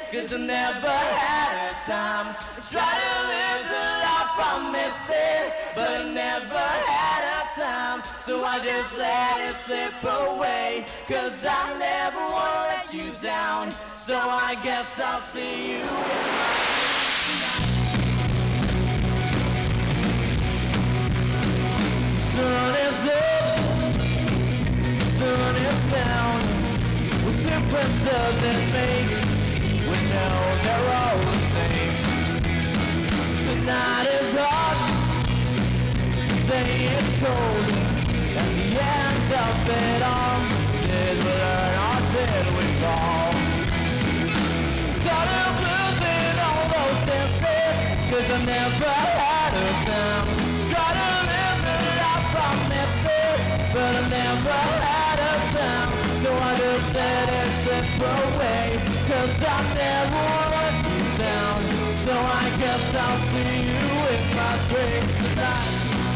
'cause I never had a time. I tried to live the life I'm missing, but I never had a time. So I just let it slip away, 'cause I never wanna let you down. So I guess I'll see you in my sun is up, sun is down. What difference does it make? We know they're all the same. The night is hot, the day is cold. At the end of it all, did we learn or did we fall? Tired of losing all those chances, 'cause I never had a time. Try to live the life I'm missing, but I never had a time. So I just let it slip away, 'cause I never let you down. So I guess I'll see you in my dreams tonight.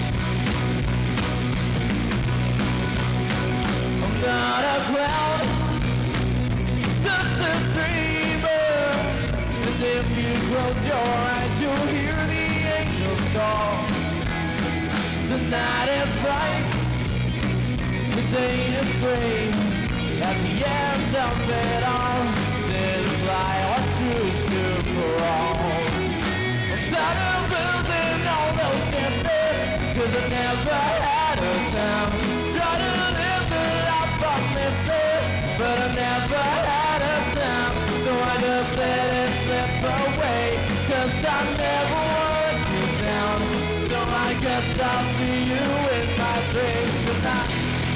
I'm not a clown, just a dreamer. And if you close your eyes, you'll hear the angels call. The night is bright, the day is gray. At the end of it all, did I fly or choose to crawl? I'm tired of losing all those chances, 'cause I never had a time. Try to live the life I'm missing, but I never had a time. So I just let it slip away, 'cause I never wanted you down. So I guess I'll see you in my dreams tonight.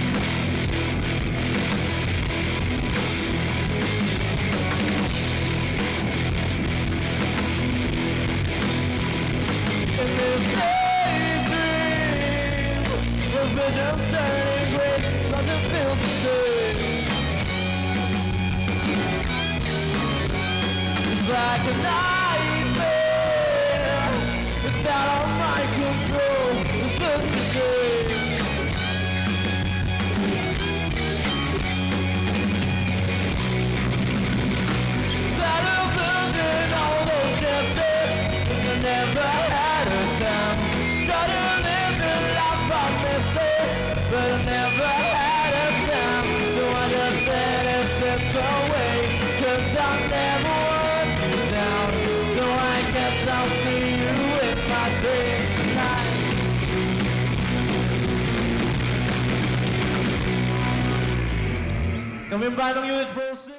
In this daydream, the vision's turning gray, nothing feels the same. It's like a nightmare, it's out of my control, it's such a shame. Tired of losing all those chances, I never had a time. Try to live the life I'm missing, but I never had a time. So I just let it slip away, 'cause I never want you down. So I guess I'll see you in my dreams tonight. Kami ba ng Unit 4?